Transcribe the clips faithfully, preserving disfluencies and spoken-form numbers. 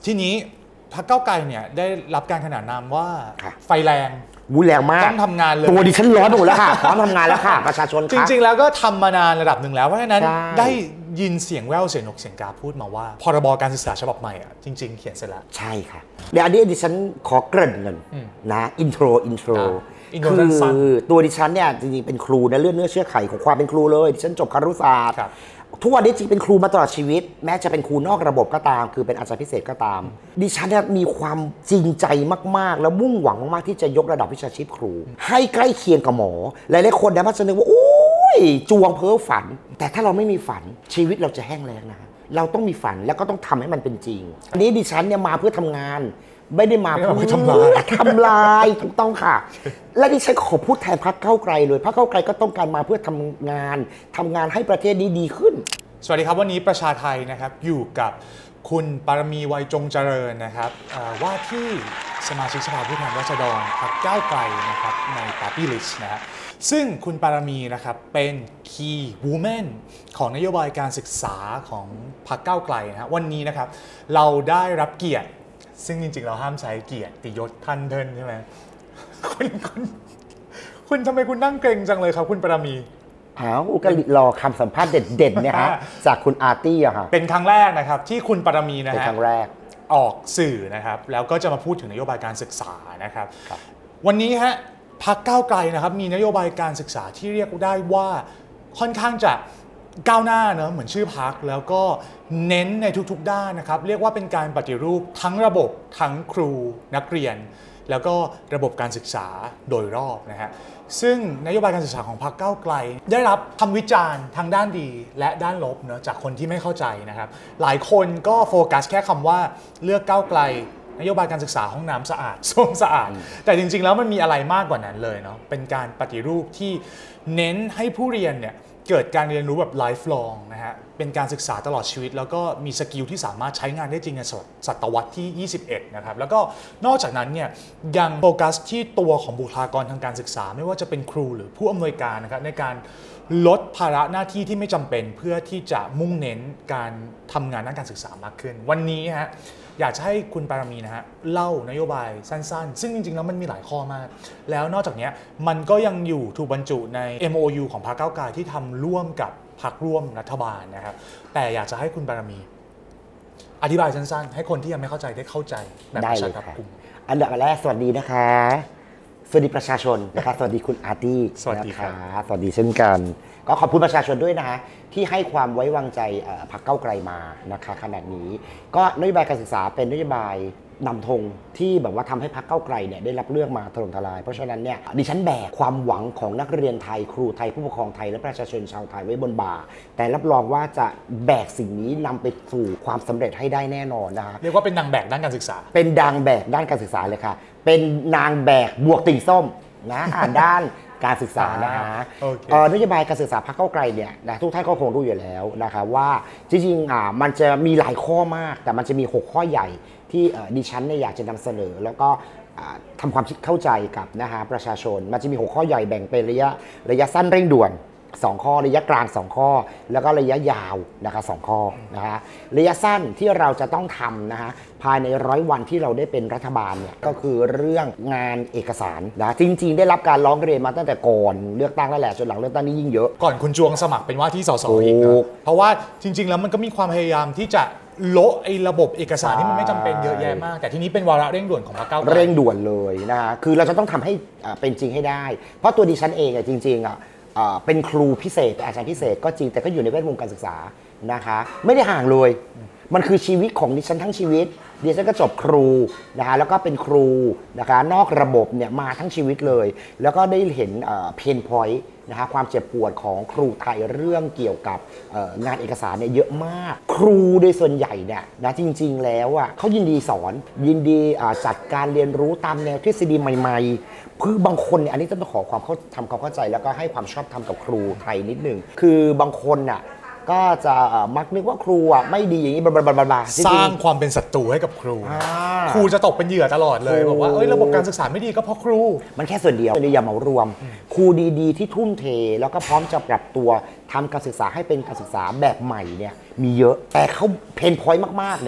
ทีนี้พรรคก้าวไกลเนี่ยได้รับการขนานนามว่าไฟแรงวูแรงมากต้องทำงานเลยตัวดิฉันร้อนหมดแล้วค่ะพร้อมทำงานแล้วค่ะประชาชนจริงๆแล้วก็ทำมานานระดับหนึ่งแล้วเพราะฉะนั้นได้ยินเสียงแว่วเสียงนกเสียงกาพูดมาว่าพรบการศึกษาฉบับใหม่อ่ะจริงๆเขียนเสร็จแล้วใช่ค่ะเดี๋ยวอันนี้ดิฉันขอเกริ่นเงินนะอินโทรอินโทรคือตัวดิฉันเนี่ยจริงๆเป็นครูนะเลือดเนื้อเชื้อไขของความเป็นครูเลยดิฉันจบครุศาสตร์ทุกวันนี้จริงเป็นครูมาตลอดชีวิตแม้จะเป็นครูนอกระบบก็ตามคือเป็นอาจารย์พิเศษก็ตามดิฉันมีความจริงใจมากๆแล้วมุ่งหวังมากๆที่จะยกระดับวิชาชีพครูให้ใกล้เคียงกับหมอหลายๆคนเนี่ยมักจะนึกว่าโอ้ยจวงเพ้อฝันแต่ถ้าเราไม่มีฝันชีวิตเราจะแห้งแล้งนะเราต้องมีฝันแล้วก็ต้องทำให้มันเป็นจริงอันนี้ดิฉันเนี่ยมาเพื่อทำงานไม่ได้มาเพื่อทำลายทำลายถูกต้องค่ะและดิฉันขอพูดแทนพรรคก้าวไกลเลยพรรคก้าวไกลก็ต้องการมาเพื่อทำงานทำงานให้ประเทศนี้ดีขึ้นสวัสดีครับวันนี้ประชาไทยนะครับอยู่กับคุณปรมีไวยจงเจริญนะครับว่าที่สมาชิกสภาผู้แทนราษฎรพรรคก้าวไกลนะครับในปาร์ตี้ลิสต์นะฮะซึ่งคุณปรมีนะครับเป็น Key Woman ของนโยบายการศึกษาของพรรคก้าวไกลนะฮะวันนี้นะครับเราได้รับเกียรติซึ่งจริงๆเราห้ามใช้เกียรติยศท่านเทินใช่ไหมคุณคุณคุณทำไมคุณนั่งเกรงจังเลยครับคุณปรมีอ้าวก็รอคำสัมภาษณ์เด่นๆเนี่ยฮะจากคุณอาร์ตี้อะค่ะเป็นครั้งแรกนะครับที่คุณปรมีนะฮะเป็นครั้งแรกออกสื่อนะครับแล้วก็จะมาพูดถึงนโยบายการศึกษานะครับวันนี้ฮะพรรคก้าวไกลนะครับมีนโยบายการศึกษาที่เรียกได้ว่าค่อนข้างจะก้าวหน้าเนอะเหมือนชื่อพรรคแล้วก็เน้นในทุกๆด้านนะครับเรียกว่าเป็นการปฏิรูปทั้งระบบทั้งครูนักเรียนแล้วก็ระบบการศึกษาโดยรอบนะฮะซึ่งนโยบายการศึกษาของพรรคก้าวไกลได้รับคำวิจารณ์ทางด้านดีและด้านลบเนอะจากคนที่ไม่เข้าใจนะครับหลายคนก็โฟกัสแค่คำว่าเลือกก้าวไกลนโยบายการศึกษาห้องน้ำสะอาดส้วมสะอาดแต่จริงๆแล้วมันมีอะไรมากกว่านั้นเลยเนาะเป็นการปฏิรูปที่เน้นให้ผู้เรียนเนี่ยเกิดการเรียนรู้แบบ lifelong นะฮะเป็นการศึกษาตลอดชีวิตแล้วก็มีสกิลที่สามารถใช้งานได้จริงในศตวรรษที่ยี่สิบเอ็ดนะครับแล้วก็นอกจากนั้นเนี่ยยังโฟกัสที่ตัวของบุคลากรทางการศึกษาไม่ว่าจะเป็นครูหรือผู้อำนวยการนะครับในการลดภาระหน้าที่ที่ไม่จำเป็นเพื่อที่จะมุ่งเน้นการทำงานด้านการศึกษามากขึ้นวันนี้ฮะอยากจะให้คุณปรมีนะฮะเล่านโยบายสั้นๆซึ่งจริงๆแล้วมันมีหลายข้อมากแล้วนอกจากนี้มันก็ยังอยู่ถูกบรรจุใน เอ็ม โอ ยู ของพรรคก้าวไกลที่ทำร่วมกับพรรคร่วมรัฐบาลนะครับแต่อยากจะให้คุณปรมีอธิบายสั้นๆให้คนที่ยังไม่เข้าใจได้เข้าใจแบบประชาชนกลุ่มอันดับแรกสวัสดีนะคะสวัสดีประชาชนนะคะสวัสดีคุณอาร์ตี้สวัสดีค่ะสวัสดีเช่นกันก็ขอบคุณประชาชนด้วยนะคะที่ให้ความไว้วางใจพรรคก้าวไกลมานะคะขนาดนี้ก็นโยบายการศึกษาเป็นนโยบายนำธงที่แบบว่าทำให้พรรคก้าวไกลเนี่ยได้รับเลือกมาถล่มทลายเพราะฉะนั้นเนี่ยดิฉันแบกความหวังของนักเรียนไทยครูไทยผู้ปกครองไทยและประชาชนชาวไทยไว้บนบ่าแต่รับรองว่าจะแบกสิ่งนี้นำไปสู่ความสำเร็จให้ได้แน่นอนนะคะเรียกว่าเป็นนางแบกด้านการศึกษาเป็นนางแบกด้านการศึกษาเลยค่ะเป็นนางแบกบวกติ่งส้มนะอ่านด้านการศึกษานะฮะนโยบายการศึกษาพรรคก้าวไกลเนี่ยนะทุกท่านก็คงรู้อยู่แล้วนะคะว่าจริงๆอ่ามันจะมีหลายข้อมากแต่มันจะมีหกข้อใหญ่ที่ดิฉันเนี่ยอยากจะนำเสนอแล้วก็ทำความเข้าใจกับนะฮะประชาชนมันจะมีหกข้อใหญ่แบ่งเป็นระยะระยะสั้นเร่งด่วนสองข้อระยะกลางสองข้อแล้วก็ระยะยาวนะคะสองข้อนะฮะระยะสั้นที่เราจะต้องทำนะฮะภายในร้อยวันที่เราได้เป็นรัฐบาลเนี่ยก็คือเรื่องงานเอกสารนะจริงๆได้รับการร้องเรียนมาตั้งแต่ก่อนเลือกตั้งแล้วแหละจนหลังเลือกตั้งนี่ยิ่งเยอะก่อนคุณจวงสมัครเป็นว่าที่สสอีกนะเพราะว่าจริงๆแล้วมันก็มีความพยายามที่จะโละไอ้ระบบเอกสารที่มันไม่จำเป็นเยอะแยะมากแต่ทีนี้เป็นวาระเร่งด่วนของพรรคก้าวไกลเร่งด่วนเลยนะฮะคือเราจะต้องทำให้เป็นจริงให้ได้เพราะตัวดิฉันเองอ่ะจริงๆอ่ะเป็นครูพิเศษอาจารย์พิเศษก็จริงแต่ก็อยู่ในแวดวงการศึกษานะคะไม่ได้ห่างเลยมันคือชีวิตของดิฉันทั้งชีวิตดิฉันก็จบครูนะคะแล้วก็เป็นครูนะคะนอกระบบเนี่ยมาทั้งชีวิตเลยแล้วก็ได้เห็นเพนพอยต์นะคะความเจ็บปวดของครูไทยเรื่องเกี่ยวกับงานเอกสารเนี่ยเยอะมากครูโดยส่วนใหญ่เนี่ยนะจริงๆแล้วอ่ะเขายินดีสอนยินดีจัดการเรียนรู้ตามแนวทฤษฎีใหม่ๆคือบางคนเนี่ยอันนี้ต้องขอความเข้าทำความเข้าใจแล้วก็ให้ความชอบธรรมกับครูไทยนิดหนึ่งคือบางคนน่ะก็จะมักนึกว่าครูอ่ะไม่ดีอย่างนี้บลาบลาบลาสร้างความเป็นศัตรูให้กับครูครูจะตกเป็นเหยื่อตลอดเลยบอกว่าเอ้ยระบบการศึกษาไม่ดีก็เพราะครูมันแค่ส่วนเดียวอย่าเหมารวมครูดีๆที่ทุ่มเทแล้วก็พร้อมจะปรับตัวทำการศึกษาให้เป็นการศึกษาแบบใหม่เนี่ยมีเยอะแต่เขาเพนพอยต์มากๆเนี่ย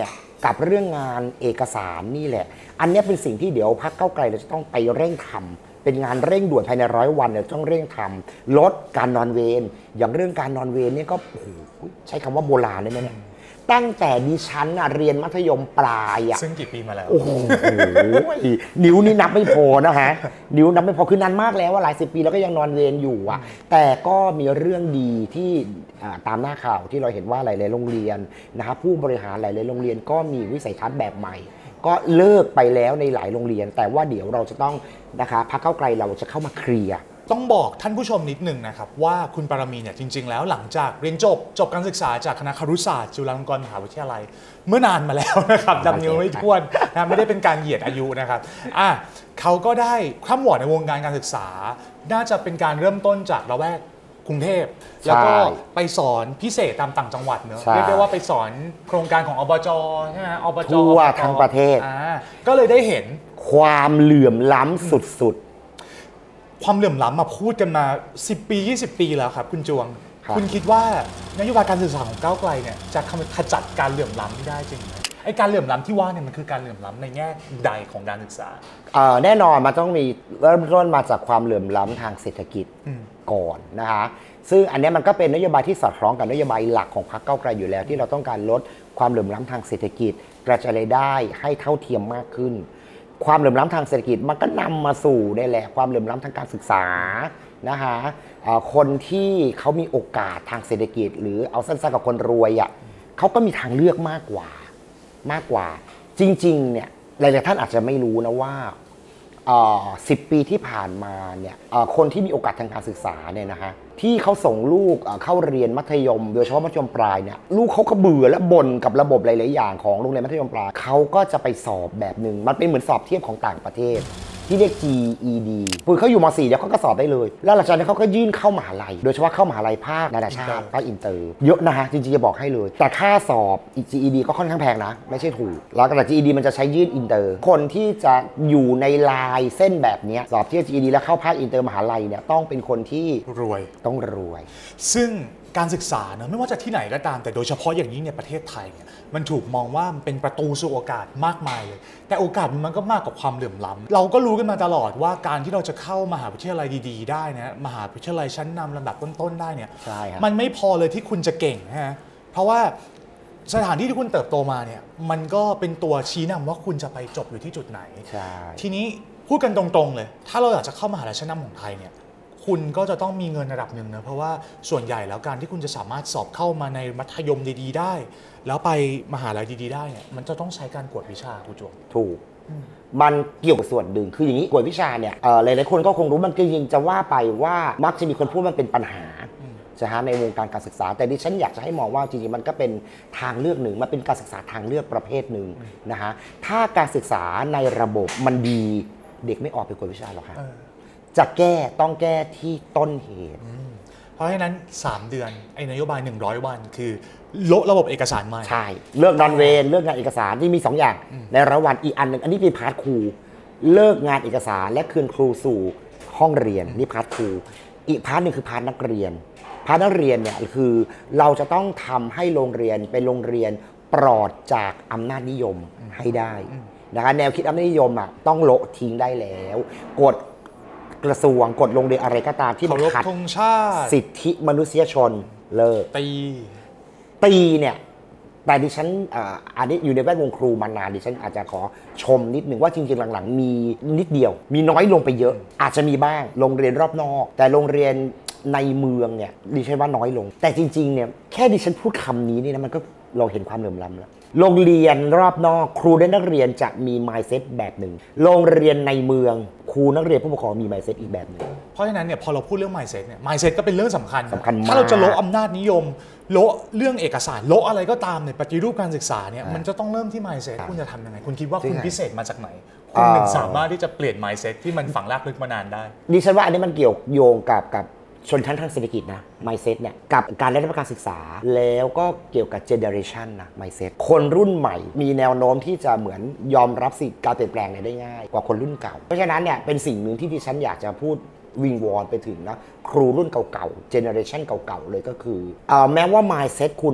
กับเรื่องงานเอกสารนี่แหละอันนี้เป็นสิ่งที่เดี๋ยวพรรคก้าวไกลเราจะต้องไปเร่งทำเป็นงานเร่งด่วนภายในร้อยวันเนี่ยต้องเร่งทำลดการนอนเวรอย่างเรื่องการนอนเวรเนี่ยก็โอ้โหใช้คำว่าโบราณเลยนะเนี่ยตั้งแต่ดิฉันเรียนมัธยมปลายอ่ะซึ่งกี่ปีมาแล้วโอ้โหนิ้วนี่นับไม่พอนะฮะนิ้วนับไม่พอคือนานมากแล้วว่าหลายสิบปีแล้วก็ยังนอนเวรอยู่อ่ะแต่ก็มีเรื่องดีที่ตามหน้าข่าวที่เราเห็นว่าหลายๆโรงเรียนนะครับผู้บริหารหลายๆโรงเรียนก็มีวิสัยทัศน์แบบใหม่ก็เลิกไปแล้วในหลายโรงเรียนแต่ว่าเดี๋ยวเราจะต้องนะคะพรรคก้าวไกลเราจะเข้ามาเคลียร์ต้องบอกท่านผู้ชมนิดหนึ่งนะครับว่าคุณปรมีเนี่ยจริงๆแล้วหลังจากเรียนจบจบการศึกษาจากคณะครุศาสตร์จุฬาลงกรณ์มหาวิทยาลัยเมื่อนานมาแล้วนะครับจำนิ้วไม่ถ้วนนะไม่ได้เป็นการเหยียดอายุนะครับอ่ะเขาก็ได้คร่ำวอดในวงการการศึกษาน่าจะเป็นการเริ่มต้นจากละแวกกรุงเทพแล้วก็ไปสอนพิเศษตามต่างจังหวัดเนอะเรียกได้ว่าไปสอนโครงการของอบจใช่ไหมอบจทั่วทั้งประเทศก็เลยได้เห็นความเหลื่อมล้ำสุดๆความเหลื่อมล้ำมาพูดกันมาสิบปียี่สิบปีแล้วครับคุณจวงคุณคิดว่านโยบายการศึกษาของก้าวไกลเนี่ยจะขจัดการเหลื่อมล้ำได้จริงไหมไอ้การเหลื่อมล้ำที่ว่าเนี่ยมันคือการเหลื่อมล้ำในแง่ใดของการศึกษาแน่นอนมันต้องมีเริ่มต้นมาจากความเหลื่อมล้ำทางเศรษฐกิจก่อนนะคะซึ่งอันนี้มันก็เป็นนโยบายที่สอดคล้องกับนโยบายหลักของพรรคก้าวไกลอยู่แล้วที่เราต้องการลดความเหลื่อมล้ำทางเศรษฐกิจกระจายรายได้ให้เท่าเทียมมากขึ้นความเหลื่อมล้ำทางเศรษฐกิจมันก็นำมาสู่นี่แหละความเหลื่อมล้ำทางการศึกษานะคะคนที่เขามีโอกาสทางเศรษฐกิจหรือเอาสั้นๆกับคนรวยอ่ะเขาก็มีทางเลือกมากกว่ามากกว่าจริงๆเนี่ยหลายๆท่านอาจจะไม่รู้นะว่าสิบปีที่ผ่านมาเนี่ยคนที่มีโอกาสทางการศึกษาเนี่ยนะฮะที่เขาส่งลูกเข้าเรียนมัธยมโดยเฉพาะมัธยมปลายเนี่ยลูกเขาก็เบื่อและบ่นกับระบบหลายๆอย่างของโรงเรียนมัธยมปลายเขาก็จะไปสอบแบบหนึ่งมันเป็นเหมือนสอบเทียบของต่างประเทศที่เรียก จี อี ดี คือเขาอยู่ม สี่ เดี๋ยวเขาก็สอบได้เลยแล้วหลังจากนั้นเขาก็ยื่นเข้ามหาลัยโดยเฉพาะเข้ามหาลัยภาคนานาชาติภาคอินเตอร์เยอะนะฮะจริงๆจะบอกให้เลยแต่ค่าสอบ จี อี ดี ก็ค่อนข้างแพงนะไม่ใช่ถูกแล้วแต่ จี อี ดี มันจะใช้ยื่นอินเตอร์คนที่จะอยู่ในลายเส้นแบบนี้สอบเทียบ จี อี ดี แล้วเข้าภาคอินเตอร์มหาลัยเนี่ยต้องเป็นคนที่รวยต้องรวยซึ่งการศึกษาเนอะไม่ว่าจะที่ไหนก็ตามแต่โดยเฉพาะอย่างยิ่งในประเทศไทยเนี่ยมันถูกมองว่าเป็นประตูสู่โอกาสมากมายเลยแต่โอกาสมันก็มากกว่าความเหลื่อมล้ำเราก็รู้กันมาตลอดว่าการที่เราจะเข้ามหาวิทยาลัยดีๆได้นะมหาวิทยาลัยชั้นนำลำดับต้นๆได้เนี่ยมันไม่พอเลยที่คุณจะเก่งฮะเพราะว่าสถานที่ที่คุณเติบโตมาเนี่ยมันก็เป็นตัวชี้นำว่าคุณจะไปจบอยู่ที่จุดไหนทีนี้พูดกันตรงๆเลยถ้าเราอยากจะเข้ามหาลัยชั้นนำของไทยเนี่ยคุณก็จะต้องมีเงินระดับหนึ่งนะเพราะว่าส่วนใหญ่แล้วการที่คุณจะสามารถสอบเข้ามาในมัธยมดีๆได้แล้วไปมหาลัยดีๆได้เนี่ยมันจะต้องใช้การกวดวิชาคุณจวงถูกมันเกี่ยวกับส่วนหนึ่งคืออย่างนี้กวดวิชาเนี่ยหลายๆคนก็คงรู้มันจริงๆจะว่าไปว่ามักจะมีคนพูดมันเป็นปัญหาจะฮะในวงการการศึกษาแต่ดิฉันอยากจะให้มองว่าจริงๆมันก็เป็นทางเลือกหนึ่งมันเป็นการศึกษาทางเลือกประเภทหนึ่งนะฮะถ้าการศึกษาในระบบมันดีเด็กไม่ออกไปกวดวิชาหรอกครับจะแก้ต้องแก้ที่ต้นเหตุเพราะฉะนั้นสามเดือนไอ้นโยบายหนึ่งร้อยวันคือลดระบบเอกสารใหม่ใช่เลิกนอนเวรเลิกงานเอกสารที่มีสองอย่างในระหว่างอีกอันหนึ่งอันนี้เป็นพาร์ทครูเลิกงานเอกสารและคืนครูสู่ห้องเรียนนี่พาร์ทครูอีกพาร์ทหนึ่งคือพาร์ทนักเรียนพาร์ทนักเรียนเนี่ยคือเราจะต้องทำให้โรงเรียนเป็นโรงเรียนปลอดจากอำนาจนิยมให้ได้นะคะแนวคิดอำนาจนิยมอ่ะต้องโละทิ้งได้แล้วกฎกระทรวงกฎโรงเรียนอะไรก็ตามที่มันขัดสิทธิมนุษยชนเลิกตีตีเนี่ยแต่ดิฉันอันนี้อยู่ในแวดวงครูมานานดิฉันอาจจะขอชมนิดหนึ่งว่าจริงๆหลังๆมีนิดเดียวมีน้อยลงไปเยอะอาจจะมีบ้างโรงเรียนรอบนอกแต่โรงเรียนในเมืองเนี่ยดิฉันว่าน้อยลงแต่จริงๆเนี่ยแค่ดิฉันพูดคำนี้นี่นะมันก็เราเห็นความเหลื่อมล้ำแล้วโรงเรียนรอบนอกครูและนักเรียนจะมี mindset แบบหนึ่งโรงเรียนในเมืองครูนักเรียนผู้ปกครองมี mindset อีกแบบหนึ่งเพราะฉะนั้นเนี่ยพอเราพูดเรื่อง mindset เนี่ย mindset ก็เป็นเรื่องสำคัญสำคัญมากถ้าเราจะโละอำนาจนิยมโละเรื่องเอกสารโละอะไรก็ตามในปฏิรูปการศึกษาเนี่ยมันจะต้องเริ่มที่ mindset คุณจะทำยังไงคุณคิดว่าคุณพิเศษมาจากไหนคุณถึงสามารถที่จะเปลี่ยน mindset ที่มันฝังรากลึกมานานได้ดิฉันว่าอันนี้มันเกี่ยวโยงกับกับชนชั้นทางเศรษฐกิจนะ mindset เนี่ยกับการได้รับการศึกษาแล้วก็เกี่ยวกับ generation นะ mindset คนรุ่นใหม่มีแนวโน้มที่จะเหมือนยอมรับสิ่งการเปลี่ยนแปลงได้ง่ายกว่าคนรุ่นเก่าเพราะฉะนั้นเนี่ยเป็นสิ่งหนึ่งที่ดิฉันอยากจะพูดวิงวอนไปถึงนะครูรุ่นเก่าๆ generation เก่าๆเลยก็คือเอ่อแม้ว่า mindset คุณ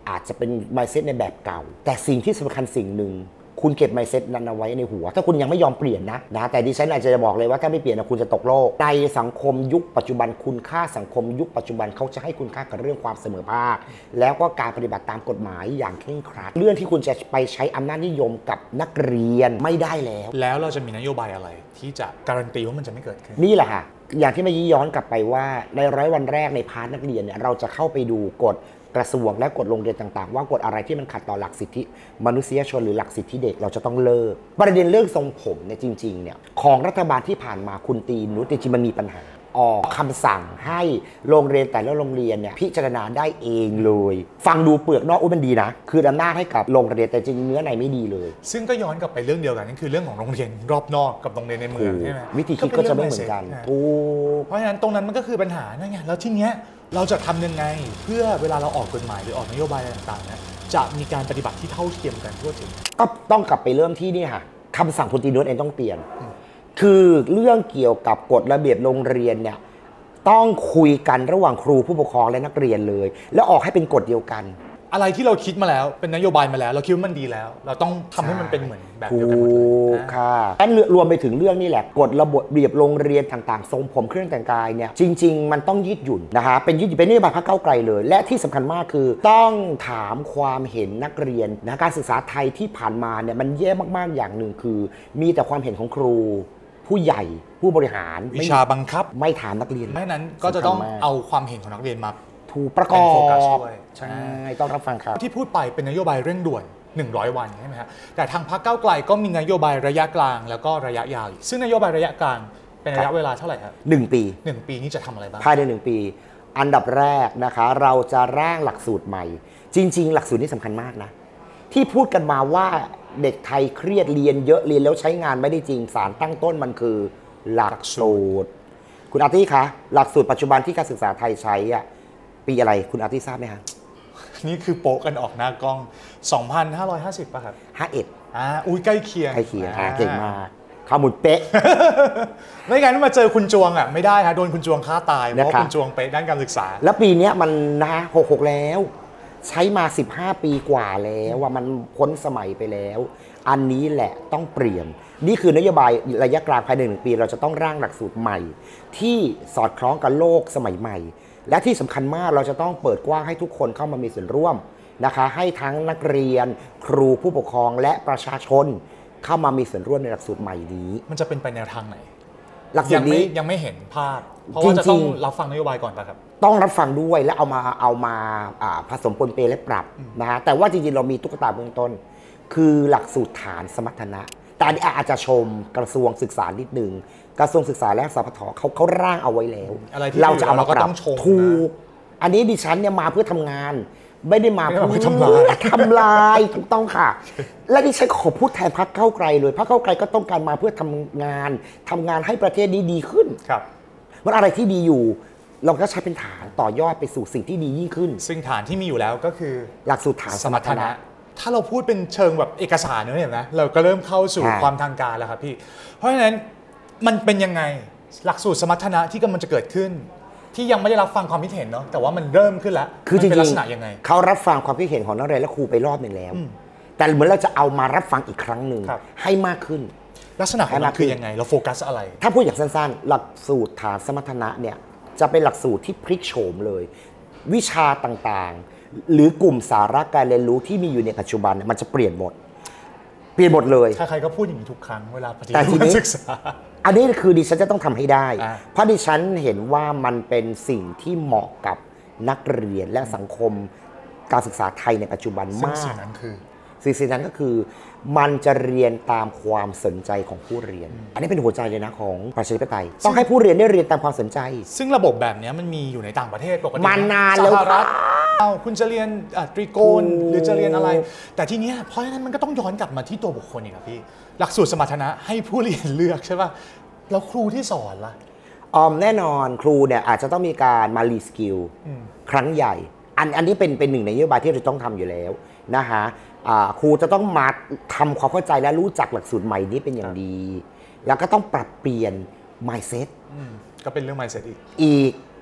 อาจจะเป็น mindset ในแบบเก่าแต่สิ่งที่สำคัญสิ่งหนึ่งคุณเก็บ mindset นั้นเอาไว้ในหัวถ้าคุณยังไม่ยอมเปลี่ยนนะนะแต่ดิฉันอาจจะบอกเลยว่าถ้าไม่เปลี่ยนนะคุณจะตกโลกในสังคมยุคปัจจุบันคุณค่าสังคมยุคปัจจุบันเขาจะให้คุณค่ากับเรื่องความเสมอภาคแล้วก็การปฏิบัติตามกฎหมายอย่างเคร่งครัดเรื่องที่คุณจะไปใช้อำนาจนิยมกับนักเรียนไม่ได้แล้วแล้วเราจะมีนโยบายอะไรที่จะการันตีว่ามันจะไม่เกิดขึ้นนี่แหละค่ะอย่างที่เมื่อกี้ย้อนกลับไปว่าในร้อยวันแรกในพาร์ทนักเรียนเนี่ยเราจะเข้าไปดูกฎกระทรวงและกฎโรงเรียนต่างๆว่ากฎอะไรที่มันขัดต่อหลักสิทธิมนุษยชนหรือหลักสิทธิเด็กเราจะต้องเลิกประเด็นเรื่องทรงผมเนี่ยจริงๆเนี่ยของรัฐบาลที่ผ่านมาคุณตีนุชจริงๆมันมีปัญหาออกคำสั่งให้โรงเรียนแต่ละโรงเรียนเนี่ยพิจารณาได้เองเลยฟังดูเปลือกนอกอุ้ยมันดีนะคืออำนาจให้กับโรงเรียนแต่จริงเนื้อในไม่ดีเลยซึ่งก็ย้อนกลับไปเรื่องเดียวกันนั่นคือเรื่องของโรงเรียนรอบนอกกับโรงเรียนในเมืองใช่ไหมวิธีคิดก็จะไม่เหมือนกันถูกเพราะฉะนั้นตรงนั้นมันก็คือปัญหานั่นไงแล้วทีเนี้ยเราจะทำยังไงเพื่อเวลาเราออกกฎหมายหรือออกนโยบายต่างๆนะจะมีการปฏิบัติที่เท่าเทียมกันทั่วถึงก็ต้องกลับไปเริ่มที่นี่ค่ะคำสั่งคุณตีนุชเองต้องเปลี่ยนคือเรื่องเกี่ยวกับกฎระเบียบโรงเรียนเนี่ยต้องคุยกันระหว่างครูผู้ปกครองและนักเรียนเลยแล้วออกให้เป็นกฎเดียวกันอะไรที่เราคิดมาแล้วเป็นนโยบายมาแล้วเราคิดว่ามันดีแล้วเราต้องทำให้มันเป็นเหมือนแบบเดียวกันหมดเลยค่ะและรวมไปถึงเรื่องนี่แหละกฎระเบียบโรงเรียนต่างๆทรงผมเครื่องแต่งกายเนี่ยจริงๆมันต้องยืดหยุ่นนะคะเป็นยืดเป็นนโยบายพรรคก้าวไกลเลยและที่สำคัญมากคือต้องถามความเห็นนักเรียนนะการศึกษาไทยที่ผ่านมาเนี่ยมันแย่มากๆอย่างหนึ่งคือมีแต่ความเห็นของครูผู้ใหญ่ผู้บริหารวิชาบังคับไม่ถามนักเรียนไม่นั้นก็จะต้องเอาความเห็นของนักเรียนมาถูกประกอบใช่ต้องรับฟังครับที่พูดไปเป็นนโยบายเร่งด่วนหนึ่งร้อยวันใช่ไหมครับแต่ทางพรรคก้าวไกลก็มีนโยบายระยะกลางแล้วก็ระยะยาวซึ่งนโยบายระยะกลางเป็นระยะเวลาเท่าไหร่ครับหนึ่งปีหนึ่งปีนี้จะทำอะไรบ้างภายในหนึ่งปีอันดับแรกนะคะเราจะร่างหลักสูตรใหม่จริงๆหลักสูตรนี้สำคัญมากนะที่พูดกันมาว่าเด็กไทยเครียดเรียนเยอะเรียนแล้วใช้งานไม่ได้จริงสารตั้งต้นมันคือหลักสูตรคุณอาร์ตี้คะหลักสูตรปัจจุบันที่การศึกษาไทยใช้อ่ะปีอะไรคุณอาร์ตี้ทราบไหมคะนี่คือโป๊ะกันออกหน้ากล้อง สองพันห้าร้อยห้าสิบ ป่ะครับห้าสิบเอ็ดอ่าอุ้ยใกล้เคียงใกล้เคียงเก่งมากข้อมูลเป๊ะไม่งั้นมาเจอคุณจวงอ่ะไม่ได้ฮะโดนคุณจวงฆ่าตายเพราะคุณจวงเป๊ะด้านการศึกษาแล้วปีนี้มันนะหกสิบหกแล้วใช้มาสิบห้าปีกว่าแล้วว่ามันพ้นสมัยไปแล้วอันนี้แหละต้องเปลี่ยนนี่คือนโยบายระยะกลางภายในหนึ่งปีเราจะต้องร่างหลักสูตรใหม่ที่สอดคล้องกับโลกสมัยใหม่และที่สำคัญมากเราจะต้องเปิดกว้างให้ทุกคนเข้ามามีส่วนร่วมนะคะให้ทั้งนักเรียนครูผู้ปกครองและประชาชนเข้ามามีส่วนร่วมในหลักสูตรใหม่นี้มันจะเป็นไปแนวทางไหนหลักสูตรนี้ยังไม่เห็นภาพเพราะว่าจะต้องรับฟังนโยบายก่อนป่ะครับต้องรับฟังด้วยและเอามาเอามาผสมปนเปและปรับนะฮะแต่ว่าจริงๆเรามีตุ๊กตาเบื้องต้นคือหลักสูตรฐานสมรรถนะแต่อาจจะชมกระทรวงศึกษานิดนึงกระทรวงศึกษาและสพทเขาเขาร่างเอาไว้แล้วเราจะเอามาปรับถูกอันนี้ดิฉันเนี่ยมาเพื่อทำงานไม่ได้มาเพื่อทำลายทำลายถูกต้องค่ะและดิฉันขอพูดแทนพรรคก้าวไกลเลยพรรคก้าวไกลก็ต้องการมาเพื่อทำงานทำงานให้ประเทศนี้ดีขึ้นครับมันอะไรที่ดีอยู่เราก็ใช้เป็นฐานต่อยอดไปสู่สิ่งที่ดียิ่งขึ้นซึ่งฐานที่มีอยู่แล้วก็คือหลักสูตรฐานสมรรถนะถ้าเราพูดเป็นเชิงแบบเอกสารเนี่ยเห็นไหมเราก็เริ่มเข้าสู่ความทางการแล้วครับพี่เพราะฉะนั้นมันเป็นยังไงหลักสูตรสมรรถนะที่กำลังจะเกิดขึ้นที่ยังไม่ได้รับฟังความคิดเห็นเนาะแต่ว่ามันเริ่มขึ้นแล้วคือจริงๆเป็นลักษณะยังไงเขารับฟังความคิดเห็นของนักเรียนและครูไปรอบหนึ่งแล้วแต่เหมือนเราจะเอามารับฟังอีกครั้งหนึ่งให้มากขึ้นลักษณะของมันคือยังไงเราโฟกัสอะไรถ้าพูดอย่างสั้นๆหลักสูตรฐานสมรรถนะเนี่ยจะเป็นหลักสูตรที่พลิกโฉมเลยวิชาต่างๆหรือกลุ่มสาระการเรียนรู้ที่มีอยู่ในปัจจุบันมันจะเปลี่ยนหมดเปลี่ยนหมดเลยใครๆก็พูดอย่างนี้ทุกครั้งเวลาปฏิบัติการศึกษาอันนี้คือดิฉันจะต้องทำให้ได้เพราะดิฉันเห็นว่ามันเป็นสิ่งที่เหมาะกับนักเรียนและสังคมการศึกษาไทยในปัจจุบันมากสิ่งนั้นคือสิ่งนั้นก็คือมันจะเรียนตามความสนใจของผู้เรียนอันนี้เป็นหัวใจเลยนะของประชาธิปไตยต้องให้ผู้เรียนได้เรียนตามความสนใจซึ่งระบบแบบนี้มันมีอยู่ในต่างประเทศปกติมานานแล้วครับคุณจะเรียนตรีโกณหรือจะเรียนอะไรแต่ทีนี้เพราะฉะนั้นมันก็ต้องย้อนกลับมาที่ตัวบุคคลอีกครับพี่หลักสูตรสมรรถนะให้ผู้เรียนเลือกใช่ป่ะแล้วครูที่สอนล่ะออมแน่นอนครูเนี่ยอาจจะต้องมีการมารีสกิลครั้งใหญ่อันอันนี้เป็นเป็นหนึ่งในนโยบายที่เราต้องทำอยู่แล้วนะฮะครูจะต้องมาทำความเข้าใจและรู้จักหลักสูตรใหม่นี้เป็นอย่างดีแล้วก็ต้องปรับเปลี่ยน mindset ก็เป็นเรื่อง mindset อีกอีก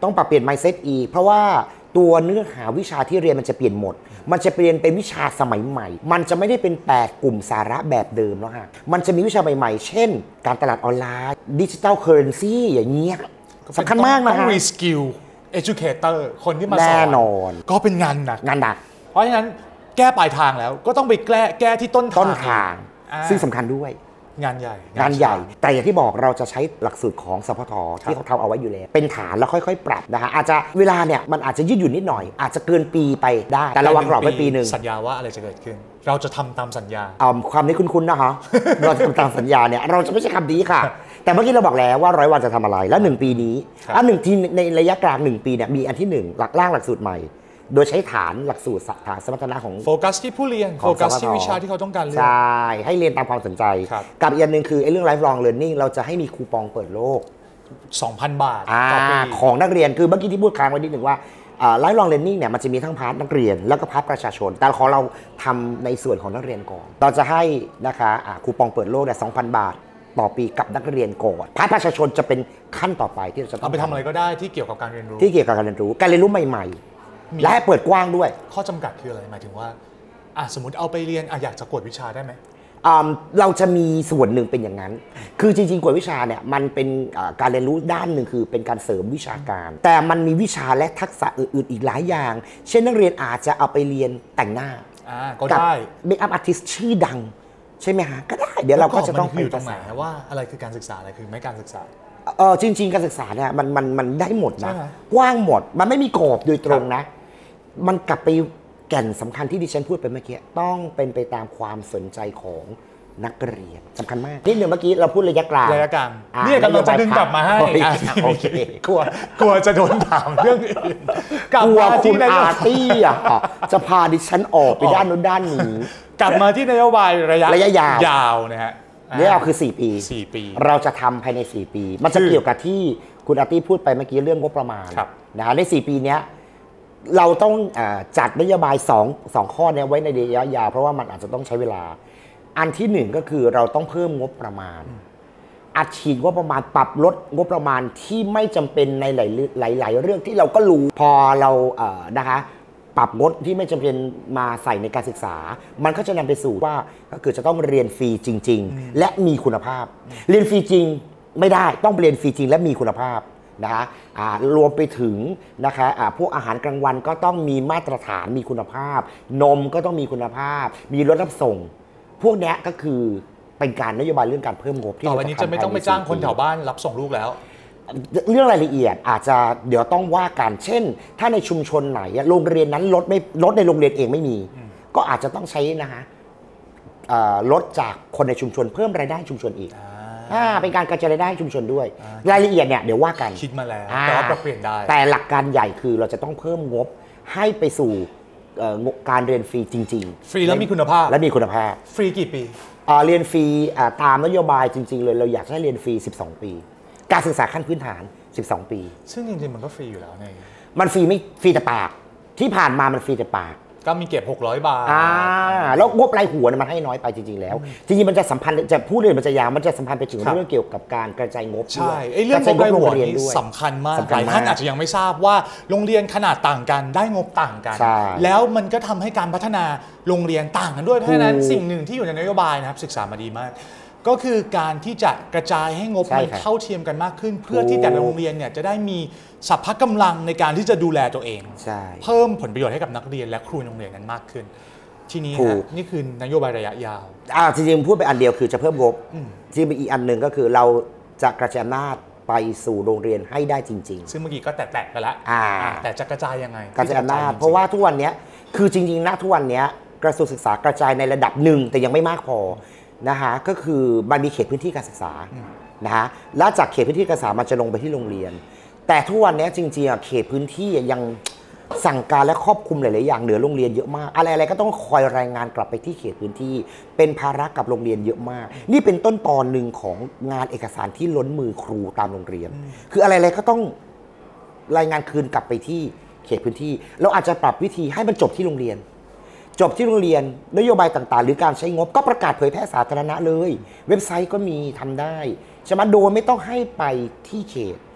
ต้องปรับเปลี่ยน mindset อีกเพราะว่าตัวเนื้อหาวิชาที่เรียนมันจะเปลี่ยนหมดมันจะเปลี่ยนเป็นวิชาสมัยใหม่มันจะไม่ได้เป็นแปดกลุ่มสาระแบบเดิมแล้วฮะมันจะมีวิชาใหม่ๆเช่นการตลาดออนไลน์ดิจิทัลเคอเรนซีอย่างเงี้ยสำคัญมากนะฮะต้อง reskill educator คนที่มาสอนแน่นอนก็เป็นงานหนักงานหนักเพราะฉะนั้นแก้ปลายทางแล้วก็ต้องไปแก้แก้ที่ต้นทางต้นทางซึ่งสำคัญด้วยงานใหญ่งานใหญ่แต่อย่างที่บอกเราจะใช้หลักสูตรของสพทที่เขาทำเอาไว้อยู่แล้วเป็นฐานแล้วค่อยๆปรับนะฮะอาจจะเวลาเนี่ยมันอาจจะยืดหยุ่นนิดหน่อยอาจจะเกินปีไปได้แต่ระวังกรอบไว้ปีหนึ่งสัญญาว่าอะไรจะเกิดขึ้นเราจะทำตามสัญญาเอาความนี้คุ้นๆนะฮะเราจะทำตามสัญญาเนี่ยเราจะไม่ใช่คำนี้ค่ะแต่เมื่อกี้เราบอกแล้วว่าร้อยวันจะทำอะไรแล้วหนึ่งปีนี้อันหนึ่งทีในระยะกลางหนึ่งปีเนี่ยมีอันที่หนึ่งหลักร่างหลักสูตรใหม่โดยใช้ฐานหลักสูตรฐานสมรรถนะของโฟกัสที่ผู้เรียนโฟกัสที่วิชาที่เขาต้องการเรียนใช่ให้เรียนตามความสนใจกับอีกอันหนึ่งคือไอ้เรื่อง lifelong learning เราจะให้มีคูปองเปิดโลกสองพัน บาทต่อปีของนักเรียนคือเมื่อกี้ที่พูดค้างไว้นิดหนึ่งว่า lifelong learning เนี่ยมันจะมีทั้งพาร์ทนักเรียนแล้วก็พาร์ทประชาชนแต่ของเราทำในส่วนของนักเรียนก่อนเราจะให้นะคะคูปองเปิดโลกเนี่ย สองพัน บาทต่อปีกับนักเรียนก่อนพาร์ทประชาชนจะเป็นขั้นต่อไปที่เราจะต้องเอาไปทำอะไรก็ได้ที่เกี่ยวกับการเรียนรู้ที่เกี่ยวกับการเรียนรู้การเรียนรู้ใหม่ๆและให้เปิดกว้างด้วยข้อจำกัดคืออะไรหมายถึงว่าสมมติเอาไปเรียนอยากจะกวดวิชาได้ไหมเราจะมีส่วนหนึ่งเป็นอย่างนั้นคือจริงๆกวดวิชาเนี่ยมันเป็นการเรียนรู้ด้านหนึ่งคือเป็นการเสริมวิชาการแต่มันมีวิชาและทักษะอื่นๆอีกหลายอย่างเช่นนักเรียนอาจจะเอาไปเรียนแต่งหน้าก็ได้เมคอัพอาร์ติสต์ชื่อดังใช่ไหมฮะก็ได้เดี๋ยวเราก็จะต้องไปตรงไหนว่าอะไรคือการศึกษาอะไรคือไม่การศึกษาเออจริงๆการศึกษาเนี่ยมันมันมันได้หมดนะกว้างหมดมันไม่มีกรอบโดยตรงนะมันกลับไปแก่นสำคัญที่ดิฉันพูดไปเมื่อกี้ต้องเป็นไปตามความสนใจของนักเรียนสำคัญมากนิดหนึ่งเมื่อกี้เราพูดระยะกลางระยะกลางเนี่ยกำลังจะดึงกลับมาให้โอเคกลัวกลัวจะโดนถามเรื่องอื่นกลัวคุณอาร์ตี้อ่ะจะพาดิฉันออกไปด้านโน้นด้านนี้กลับมาที่นโยบายระยะระยะยาวยาวนะฮะระยะยาวคือสี่ปีสี่ปีเราจะทำภายในสี่ปีมันจะเกี่ยวกับที่คุณอาร์ตี้พูดไปเมื่อกี้เรื่องงบประมาณนะฮะในสี่ปีนี้เราต้องจัดนโยบาย2 2ข้อนี้ไว้ในระยะยาวเพราะว่ามันอาจจะต้องใช้เวลาอันที่หนึ่งก็คือเราต้องเพิ่มงบประมาณอัดฉีดงบประมาณปรับลดงบประมาณที่ไม่จำเป็นในหลายหลายเรื่องที่เราก็รู้พอเราเอ่อนะคะปรับงบที่ไม่จำเป็นมาใส่ในการศึกษามันก็จะนำไปสู่ว่าก็คือจะต้องเรียนฟรีจริงๆและมีคุณภาพเรียนฟรีจริงไม่ได้ต้องเรียนฟรีจริงและมีคุณภาพนะคะรวมไปถึงนะคะพวกอาหารกลางวันก็ต้องมีมาตรฐานมีคุณภาพนมก็ต้องมีคุณภาพมีรถรับส่งพวกนี้ก็คือเป็นการนโยบายเรื่องการเพิ่มงบที่ต่อไปนี้จะไม่ต้องไปจ้างคนแถวบ้านรับส่งลูกแล้วเรื่องรายละเอียดอาจจะเดี๋ยวต้องว่ากันเช่นถ้าในชุมชนไหนโรงเรียนนั้นลดไม่ลดในโรงเรียนเองไม่มีก็อาจจะต้องใช้นะคะลดจากคนในชุมชนเพิ่มรายได้ชุมชนอีกเป็นการกระจายรายได้ชุมชนด้วยรายละเอียดเนี่ยเดี๋ยวว่ากันคิดมาแล้วแต่ว่าปรับเปลี่ยนได้แต่หลักการใหญ่คือเราจะต้องเพิ่มงบให้ไปสู่การเรียนฟรีจริงๆฟรีแล้วมีคุณภาพและมีคุณภาพฟรีกี่ปีเรียนฟรีตามนโยบายจริงๆเลยเราอยากให้เรียนฟรีสิบสองปีการศึกษาขั้นพื้นฐานสิบสองปีซึ่งจริงๆมันก็ฟรีอยู่แล้วไงมันฟรีไม่ฟรีแต่ปากที่ผ่านมามันฟรีแต่ปากก็มีเก็บหกร้อยบาทอ่าแล้วงบรายหัวมันให้น้อยไปจริงๆแล้วจริงๆมันจะสัมพันธ์จะพูดเลยมันจะยาวมันจะสัมพันธ์ไปถึงเรื่องเกี่ยวกับการกระจายงบใช่ไอ้เรื่องงบรายหัวนี่สำคัญมากหลายท่านอาจจะยังไม่ทราบว่าโรงเรียนขนาดต่างกันได้งบต่างกันแล้วมันก็ทำให้การพัฒนาโรงเรียนต่างกันด้วยเพราะฉะนั้นสิ่งหนึ่งที่อยู่ในนโยบายนะครับศึกษามาดีมากก็คือการที่จะกระจายให้งบมันเท่าเทียมกันมากขึ้นเพื่อที่แต่ละโรงเรียนเนี่ยจะได้มีสัพพะกำลังในการที่จะดูแลตัวเองเพิ่มผลประโยชน์ให้กับนักเรียนและครูโรงเรียนนั้นมากขึ้นทีนี้นี่คือนโยบายระยะยาวอ่าจริงๆพูดไปอันเดียวคือจะเพิ่มงบจริงๆอีกอันหนึ่งก็คือเราจะกระจายอำนาจไปสู่โรงเรียนให้ได้จริงๆซึ่งเมื่อกี้ก็แตะๆไปแล้วแต่จะกระจายยังไงกระจายอำนาจเพราะว่าทุกวันนี้คือจริงๆนะทุกวันนี้กระทรวงศึกษากระจายในระดับหนึ่งแต่ยังไม่มากพอนะคะก็คือมันมีเขตพื้นที่การศึกษานะคะแล้วจากเขตพื้นที่การศึกษามันจะลงไปที่โรงเรียนแต่ทุกวันนี้จริงๆเขตพื้นที่ยังสั่งการและครอบคลุมหลายๆอย่างเหนือโรงเรียนเยอะมากอะไรๆก็ต้องคอยรายงานกลับไปที่เขตพื้นที่เป็นภาระกับโรงเรียนเยอะมากนี่เป็นต้นตอนหนึ่งของงานเอกสารที่ล้นมือครูตามโรงเรียนคืออะไรๆก็ต้องรายงานคืนกลับไปที่เขตพื้นที่เราอาจจะปรับวิธีให้มันจบที่โรงเรียนจบที่โรงเรียนนโยบายต่างๆหรือการใช้งบก็ประกาศเผยแพร่สาธารณะเลยเว็บไซต์ก็มีทำได้ใช่ไหมโดยไม่ต้องให้ไปที่เขต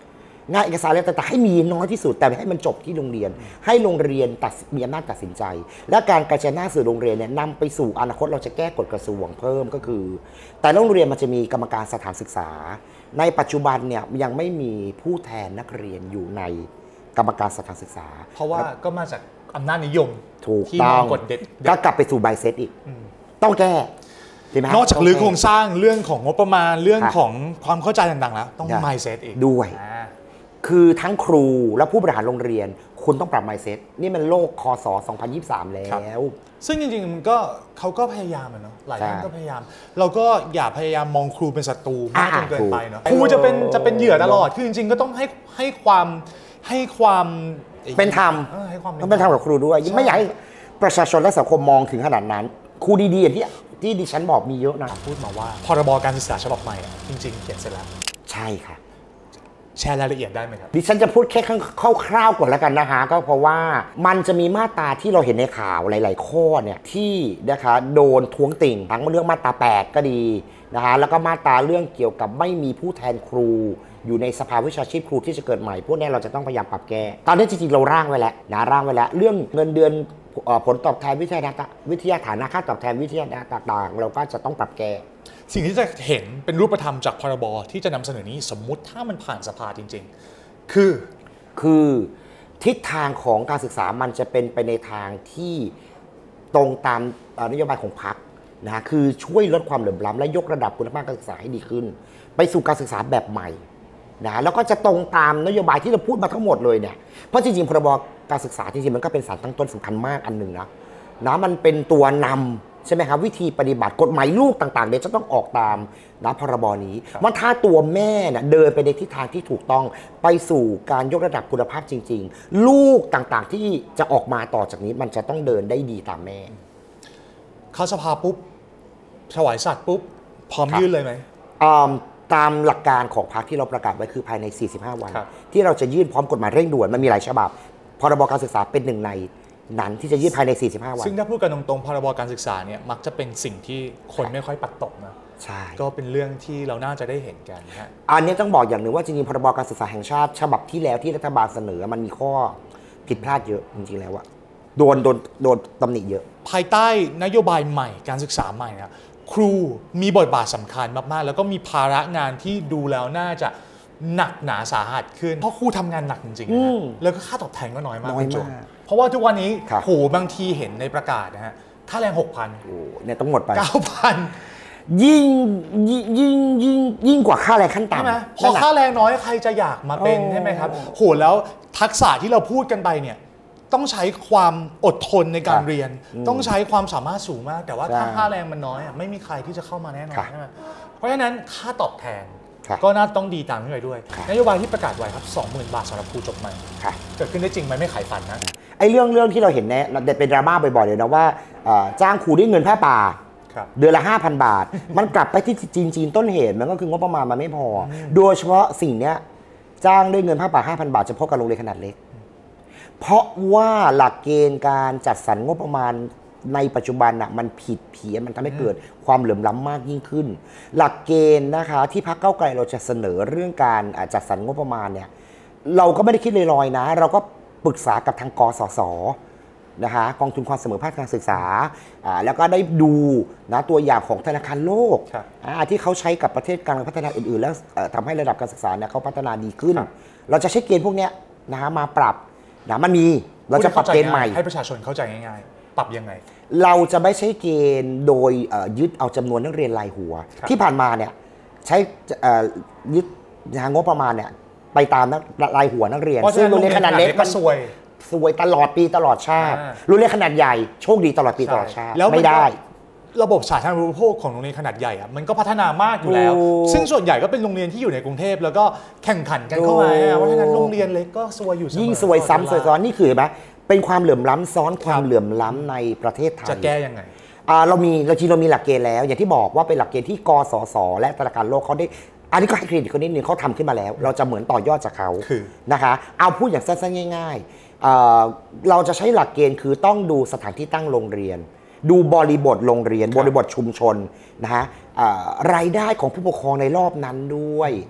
งานเอกสารอะไรต่างๆให้มีน้อยที่สุดแต่ให้มันจบที่โรงเรียนให้โรงเรียนตัดมีอำนาจตัดสินใจและการกระจายหน้าสื่อโรงเรียนเนี่ยนำไปสู่อนาคตเราจะแก้กฎกระทรวงเพิ่มก็คือแต่โรงเรียนมันจะมีกรรมการสถานศึกษาในปัจจุบันเนี่ยยังไม่มีผู้แทนนักเรียนอยู่ในกรรมการสถานศึกษาเพราะว่าก็มาจากอำนาจนิยมถูกที่ต้องกฎเด็ดก็กลับไปสู่ไบเซตอีกต้องแก้นอกจากรื้อโครงสร้างเรื่องของงบประมาณเรื่องของความเข้าใจต่างๆแล้วต้อง mindset อีกด้วยคือทั้งครูและผู้บริหารโรงเรียนคุณต้องปรับ mindset นี่มันโลกคศสองพันยี่สิบสามแล้วซึ่งจริงๆมันก็เขาก็พยายามเนาะหลายท่านก็พยายามเราก็อย่าพยายามมองครูเป็นศัตรูมากจนเกินไปเนาะครูจะเป็นจะเป็นเหยื่อตลอดคือจริงๆก็ต้องให้ให้ความให้ความเป็นธรรมต้องเป็นธรรมกับครูด้วยไม่อยากให้ประชาชนและสังคมมองถึงขนาดนั้นครูดีๆอย่างที่ที่ดิฉันบอกมีเยอะนะพูดมาว่าพรบการศึกษาฉบับใหม่จริงๆเขียนเสร็จแล้วใช่ค่ะแชร์รายละเอียดได้ไหมครับดิฉันจะพูดแค่คร่าวๆก่อนแล้วกันนะฮะก็เพราะว่ามันจะมีมาตราที่เราเห็นในข่าวหลายๆข้อเนี่ยที่นะคะโดนท้วงติ่งทั้งเรื่องมาตราแปดก็ดีนะคะแล้วก็มาตราเรื่องเกี่ยวกับไม่มีผู้แทนครูอยู่ในสภาวิชาชีพครูที่จะเกิดใหม่พวกนี้เราจะต้องพยายามปรับแก้ตอนนี้จริงๆเราร่างไว้แล้วนะร่างไว้แล้วเรื่องเงินเดือนผลตอบแทนวิทยาวิทยาฐานะค่าตอบแทนวิทยาต่างๆเราก็จะต้องปรับแก้สิ่งที่จะเห็นเป็นรูปธรรมจากพรบที่จะนำเสนอนี้สมมุติถ้ามันผ่านสภาจริงๆคือคือทิศทางของการศึกษามันจะเป็นไปในทางที่ตรงตามนโยบายของพรรคนะคือช่วยลดความเหลื่อมล้ำและยกระดับคุณภาพการศึกษาให้ดีขึ้นไปสู่การศึกษาแบบใหม่นะแล้วก็จะตรงตามนโยบายที่เราพูดมาทั้งหมดเลยเนี่ยเพราะจริงๆพรบการศึกษาจริงๆมันก็เป็นสารตั้งต้นสำคัญมากอันหนึ่งนะนะมันเป็นตัวนำใช่ไหมครับวิธีปฏิบัติกฎหมายลูกต่างๆเนี่ยจะต้องออกตามนะพรบนี้มันถ้าตัวแม่เนี่ยเดินไปในทิศทางที่ถูกต้องไปสู่การยกระดับคุณภาพจริงๆลูกต่างๆที่จะออกมาต่อจากนี้มันจะต้องเดินได้ดีตามแม่เข้าสภาปุ๊บถวายสัตว์ปุ๊บพร้อมยื่นเลยไหมตามหลักการของพรรคที่เราประกาศไว้คือภายในสี่สิบห้าวันที่เราจะยื่นพร้อมกฎหมายเร่งด่วนมันมีหลายฉบับพรบการศึกษาเป็นหนึ่งในนั้นที่จะยื่นภายในสี่สิบห้าวันซึ่งถ้าพูดกันตรงๆพรบการศึกษาเนี่ยมักจะเป็นสิ่งที่คนไม่ค่อยปัดตกนะใช่ก็เป็นเรื่องที่เราน่าจะได้เห็นกันฮะอันนี้ต้องบอกอย่างหนึ่งว่าจริงๆพรบการศึกษาแห่งชาติฉบับที่แล้วที่รัฐบาลเสนอมันมีข้อผิดพลาดเยอะจริงๆแล้วอะโดนโดนโดนตำหนิเยอะภายใต้นโยบายใหม่การศึกษาใหม่นะครูมีบทบาทสำคัญมากๆแล้วก็มีภาระงานที่ดูแล้วน่าจะหนักหนาสาหัสขึ้นเพราะครูทำงานหนักจริงๆนะแล้วก็ค่าตอบแทนก็น้อยมากน้อยมากเพราะว่าทุกวันนี้โหบางทีเห็นในประกาศนะฮะค่าแรง หกพันโอ้เนี่ยต้องหมดไปเก้าพันยิ่งยิ่งยิ่งยิ่งยิ่งกว่าค่าแรงขั้นต่ำใช่ไหมพอค่าแรงน้อยใครจะอยากมาเป็นใช่ไหมครับโหแล้วทักษะที่เราพูดกันไปเนี่ยต้องใช้ความอดทนในการเรียนต้องใช้ความสามารถสูงมากแต่ว่าถ้าค่าแรงมันน้อยอ่ะไม่มีใครที่จะเข้ามาแน่นอนใช่ไหมเพราะฉะนั้นค่าตอบแทนก็น่าต้องดีตามนี้ไปด้วยนโยบายที่ประกาศไว้ครับ สองหมื่น บาทสำหรับครูจบใหม่เกิดขึ้นได้จริงไหมไม่ขายฝันนะไอ้เรื่องเรื่องที่เราเห็นเนี่ยเป็นดราม่าบ่อยๆเลยนะว่าจ้างครูด้วยเงินผ้าป่าเดือนละ ห้าพัน บาทมันกลับไปที่จีนจีนต้นเหตุมันก็คืองบประมาณมันไม่พอโดยเฉพาะสิ่งเนี้ยจ้างด้วยเงินผ้าป่า ห้าพัน บาทเฉพาะกับโรงเรียนขนาดเล็กเพราะว่าหลักเกณฑ์การจัดสรรงบประมาณในปัจจุบันน่ะมันผิดเพี้ยนมันทำให้เกิดความเหลื่อมล้ำมากยิ่งขึ้นหลักเกณฑ์นะคะที่พรรคก้าวไกลเราจะเสนอเรื่องการจัดสรรงบประมาณเนี่ยเราก็ไม่ได้คิดลอยๆนะเราก็ปรึกษากับทางกสศนะคะกองทุนความเสมอภาคการศึกษาแล้วก็ได้ดูนะตัวอย่างของธนาคารโลกที่เขาใช้กับประเทศกำลังพัฒนาอื่นๆแล้วทำให้ระดับการศึกษาเนี่ยเขาพัฒนาดีขึ้นเราจะใช้เกณฑ์พวกนี้นะคะมาปรับนะมันมีเราจะปรับเกณฑ์ใหม่ให้ประชาชนเข้าใจง่ายๆปรับยังไงเราจะไม่ใช้เกณฑ์โดยยึดเอาจำนวนนักเรียนรายหัวที่ผ่านมาเนี่ยใช้ยึดงบประมาณเนี่ยไปตามรายหัวนักเรียนซึ่งโรงเรียนขนาดเล็กมันซวยซวยตลอดปีตลอดชาติโรงเรียนขนาดใหญ่โชคดีตลอดปีตลอดชาติไม่ได้ระบบสาธารณูปโภคของโรงเรียนขนาดใหญ่อะมันก็พัฒนามากอยู่แล้วซึ่งส่วนใหญ่ก็เป็นโรงเรียนที่อยู่ในกรุงเทพแล้วก็แข่งขันกันเข้ามาเพราะฉะนั้นโรงเรียนเล็กก็ซวยอยู่เสมอยิ่งซวยซ้ำซวยซ้อนนี่คือไหมเป็นความเหลื่อมล้ำซ้อนความเหลื่อมล้ำในประเทศไทยจะแก้ยังไงเรามีเราจริงเรามีหลักเกณฑ์แล้วอย่างที่บอกว่าเป็นหลักเกณฑ์ที่กสศและธนาคารโลกเขาได้อันนี้ก็ให้เครดิตเขานิดนึงเขาทำขึ้นมาแล้วเราจะเหมือนต่อยอดจากเขานะคะเอาพูดอย่างสั้นๆง่ายๆเราจะใช้หลักเกณฑ์คือต้องดูสถานที่ตั้งโรงเรียนดูบริบทโรงเรียนบริบทชุมชนนะฮะรายได้ของผู้ปกครองในรอบนั้นด้วย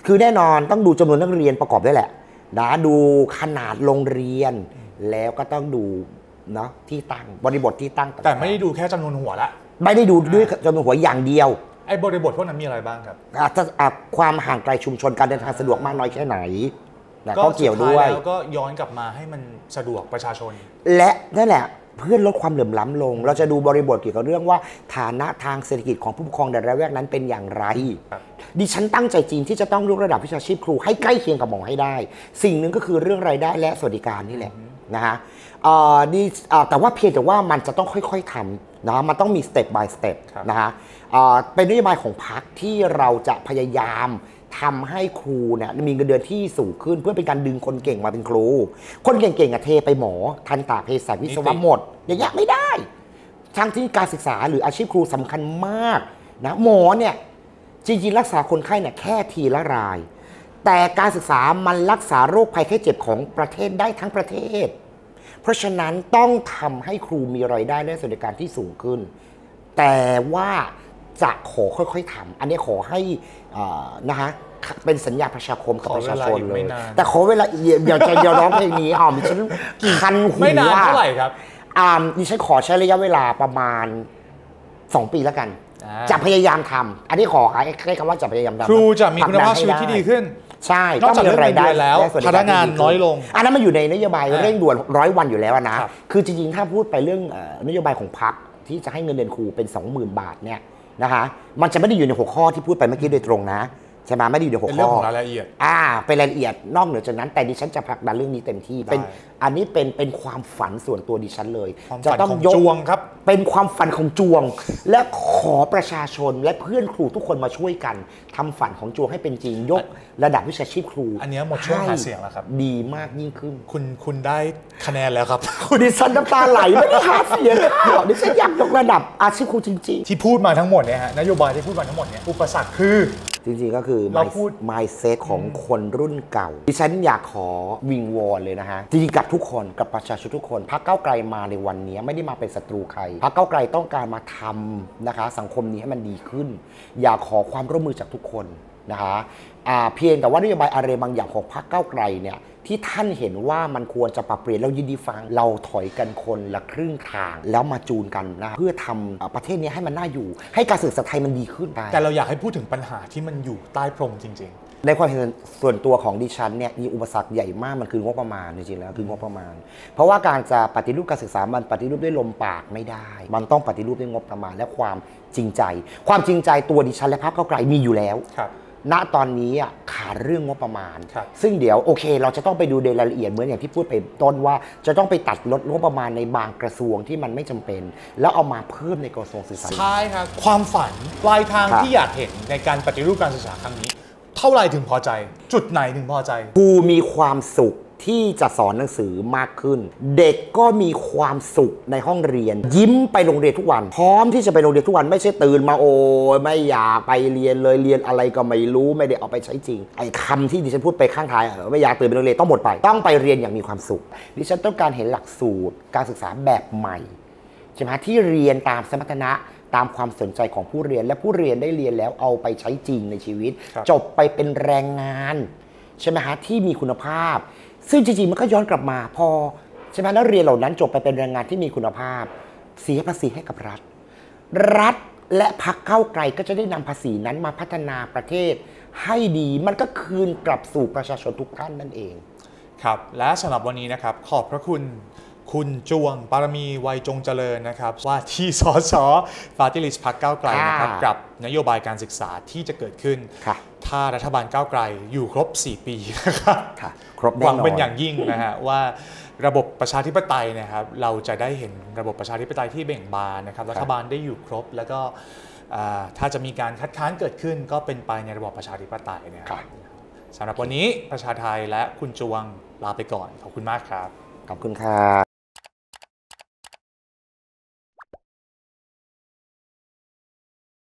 คือแน่นอนต้องดูจำนวนนักเรียนประกอบด้วยแหละนะดูขนาดโรงเรียนแล้วก็ต้องดูเนาะที่ตั้งบริบทที่ตั้งแต่ไม่ได้ดูแค่จำนวนหัวละไม่ได้ดูด้วยจำนวนหัวอย่างเดียวไอ้บริบทพวกนั้นมีอะไรบ้างครับอาจจะความห่างไกลชุมชนการเดินทางสะดวกมากน้อยแค่ไหนก็เกี่ยวด้วยแล้วก็ย้อนกลับมาให้มันสะดวกประชาชนและนั่นแหละเพื่อลดความเหลื่อมล้ำลงเราจะดูบริบทเกี่ยวกับเรื่องว่าฐานะทางเศรษฐกิจของผู้ปกครองในระแวกนั้นเป็นอย่างไรดิฉันตั้งใจจริงที่จะต้องยกระดับวิชาชีพครูให้ใกล้เคียงกับหมอให้ได้สิ่งหนึ่งก็คือเรื่องรายได้และสวัสดิการนี่แหละนะฮะแต่ว่าเพียงแต่ว่ามันจะต้องค่อยๆทำนะมันต้องมี step by step นะฮะเป็นนโยบายของพรรคที่เราจะพยายามทำให้ครูเนี่ยมีเงินเดือนที่สูงขึ้นเพื่อเป็นการดึงคนเก่งมาเป็นครูคนเก่งๆอะเทไปหมอทันตเภสัชวิศวะหมดอย่างเงี้ยไม่ได้ทางที่การศึกษาหรืออาชีพครูสำคัญมากนะหมอเนี่ยจริงๆรักษาคนไข้เนี่ยแค่ทีละรายแต่การศึกษามันรักษาโรคภัยไข้เจ็บของประเทศได้ทั้งประเทศเพราะฉะนั้นต้องทำให้ครูมีรายได้และสวัสดิการที่สูงขึ้นแต่ว่าจะขอค่อยๆทำอันนี้ขอให้นะฮะเป็นสัญญาประชาคมกับประชาชนเลยแต่ขอเวลาเดี๋ยวจะเดี๋ยวร้องเพลงนี้อ๋อดิฉันคันหูไม่นานเท่าไหร่ครับอ่าดิฉันขอใช้ระยะเวลาประมาณสองปีแล้วกันจะพยายามทำอันนี้ขอใช้คำว่าจะพยายามทำครูจะมีคุณภาพชีวิตที่ดีขึ้นใช่นอกจากเรื่องรายได้แล้วพนักงานน้อยลงอันนั้นมันอยู่ในนโยบายเร่งด่วนร้อยวันอยู่แล้วนะคือจริงๆถ้าพูดไปเรื่องนโยบายของพรรคที่จะให้เงินเดือนครูเป็น สองหมื่น บาทเนี่ยนะคะมันจะไม่ได้อยู่ในหัวข้อที่พูดไปเมื่อกี้โดยตรงนะใช่ไหมไม่ได้อยู่ในหัวข้อเป็นเรื่องของรายละเอียดอ่าเป็นรายละเอียดนอกเหนือจากนั้นแต่ดิฉันจะผลักดันเรื่องนี้เต็มที่เป็นอันนี้เป็นเป็นความฝันส่วนตัวดิฉันเลยจะต้องยกจวงครับเป็นความฝันของจวงและขอประชาชนและเพื่อนครูทุกคนมาช่วยกันทำฝันของจวงให้เป็นจริงยกระดับวิชาชีพครูอันนี้หมดช่วงหาเสียงแล้วครับดีมากยิ่งขึ้นคุณคุณได้คะแนนแล้วครับคุณดิฉันน้ำตาไหลไม่ได้หาเสียงค่ะดิฉันอยากยกระดับอาชีพครูจริงๆที่พูดมาทั้งหมดเนี่ยฮะนโยบายที่พูดมาทั้งหมดเนี่ยอุปสรรคคือจริงๆก็คือ mindset ของคนรุ่นเก่าดิฉันอยากขอวิงวอนเลยนะฮะจริงๆกับทุกคนกับประชาชนทุกคนพรรคก้าวไกลมาในวันนี้ไม่ได้มาเป็นศัตรูใครพรรคก้าวไกลต้องการมาทำนะคะสังคมนี้ให้มันดีขึ้นอยากขอความร่วมมือจากทุกคนนะคะเพียงแต่ว่านโยบายอะไรบางอย่างของพรรคก้าวไกลเนี่ยที่ท่านเห็นว่ามันควรจะปรับเปลี่ยนเรายินดีฟังเราถอยกันคนละครึ่งทางแล้วมาจูนกันนะเพื่อทำประเทศนี้ให้มันน่าอยู่ให้การศึกษาไทยมันดีขึ้นแต่เราอยากให้พูดถึงปัญหาที่มันอยู่ใต้พรมจริงๆในความเห็นส่วนตัวของดิฉันเนี่ยมีอุปสรรคใหญ่มากมันคืองบประมาณจริงๆแล้วคืองบประมาณเพราะว่าการจะปฏิรูปการศึกษามันปฏิรูปด้วยลมปากไม่ได้มันต้องปฏิรูปด้วยงบประมาณและความจริงใจความจริงใจตัวดิฉันและพรรคก้าวไกลมีอยู่แล้วณตอนนี้ขาดเรื่องงบประมาณซึ่งเดี๋ยวโอเคเราจะต้องไปดูในรายละเอียดเหมือนอย่างที่พูดไปต้นว่าจะต้องไปตัดลดงบประมาณในบางกระทรวงที่มันไม่จำเป็นแล้วเอามาเพิ่มในกระทรวงศึกษาใช่ครับความฝันปลายทางที่อยากเห็นในการปฏิรูปการศึกษาครั้งนี้เท่าไหร่ถึงพอใจจุดไหนถึงพอใจครูมีความสุขที่จะสอนหนังสือมากขึ้นเด็กก็มีความสุขในห้องเรียนยิ้มไปโรงเรียนทุกวันพร้อมที่จะไปโรงเรียนทุกวันไม่ใช่ตื่นมาโอ้ยไม่อยากไปเรียนเลยเรียนอะไรก็ไม่รู้ไม่ได้เอาไปใช้จริงไอ้คำที่ดิฉันพูดไปข้างท้ายไม่อยากตื่นไปโรงเรียนต้องหมดไปต้องไปเรียนอย่างมีความสุขดิฉันต้องการเห็นหลักสูตรการศึกษาแบบใหม่ใช่ไหมที่เรียนตามสมรรถนะตามความสนใจของผู้เรียนและผู้เรียนได้เรียนแล้วเอาไปใช้จริงในชีวิตจบไปเป็นแรงงานใช่ไหมฮะที่มีคุณภาพซึ่งจริงๆมันก็ย้อนกลับมาพอใช่ไหมนักเรียนเหล่านั้นจบไปเป็นแรงงานที่มีคุณภาพเสียภาษีให้กับรัฐรัฐและพรรคก้าวไกลก็จะได้นำภาษีนั้นมาพัฒนาประเทศให้ดีมันก็คืนกลับสู่ประชาชนทุกท่านนั่นเองครับและสำหรับวันนี้นะครับขอบพระคุณคุณจวงปารมีไวยจงเจริญนะครับว่าที่สสปาร์ตี้ลิสต์พรรคก้าวไกลนะครับกับนโยบายการศึกษาที่จะเกิดขึ้นถ้ารัฐบาลก้าวไกลอยู่ครบสี่ปีนะครับหวังเป็นอย่างยิ่งนะฮะว่าระบบประชาธิปไตยนะครับเราจะได้เห็นระบบประชาธิปไตยที่เบ่งบานนะครับรัฐบาลได้อยู่ครบแล้วก็ถ้าจะมีการคัดค้านเกิดขึ้นก็เป็นไปในระบบประชาธิปไตยนะครับสำหรับวันนี้ประชาไทยและคุณจวงลาไปก่อนขอบคุณมากครับขอบคุณครับ